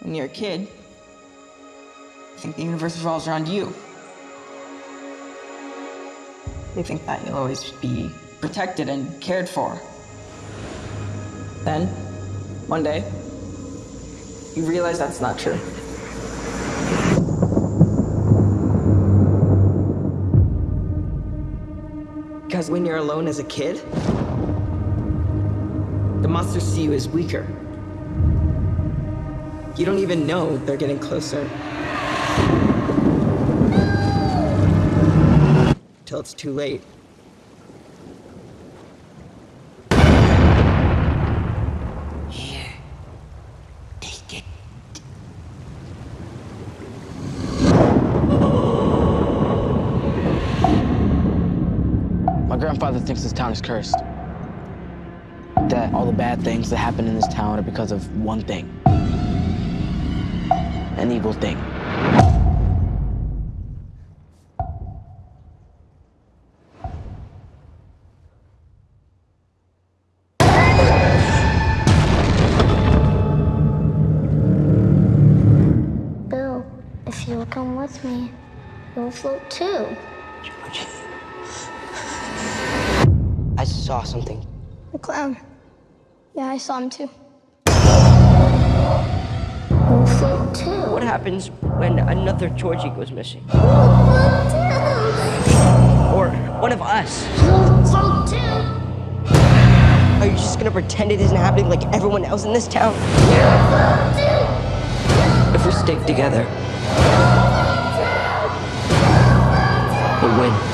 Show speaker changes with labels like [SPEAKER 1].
[SPEAKER 1] When you're a kid, you think the universe revolves around you. You think that you'll always be protected and cared for. Then, one day, you realize that's not true. Because when you're alone as a kid, the monsters see you as weaker. You don't even know they're getting closer. Till it's too late.
[SPEAKER 2] Here, take it.
[SPEAKER 3] My grandfather thinks this town is cursed. That all the bad things that happen in this town are because of one thing. An evil thing.
[SPEAKER 4] Bill, if you'll come with me, you'll float too.
[SPEAKER 2] Georgie. I saw something.
[SPEAKER 4] The clown. Yeah, I saw him too.
[SPEAKER 2] What happens when another Georgie goes missing? Or one of us? Are you just gonna pretend it isn't happening like everyone else in this town? If we stick together, we'll win.